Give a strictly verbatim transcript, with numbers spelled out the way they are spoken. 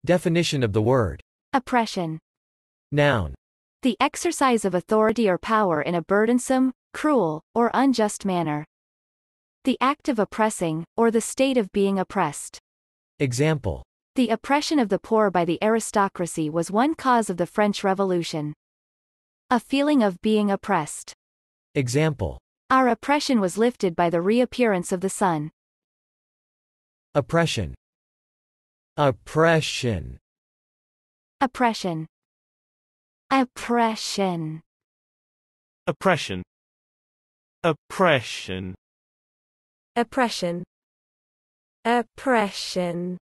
Definition of the word. Oppression. Noun. The exercise of authority or power in a burdensome, cruel, or unjust manner. The act of oppressing, or the state of being oppressed. Example. The oppression of the poor by the aristocracy was one cause of the French Revolution. A feeling of being oppressed. Example. Our oppression was lifted by the reappearance of the sun. Oppression. Oppression. Oppression. Oppression. Oppression. Oppression. Oppression. Oppression.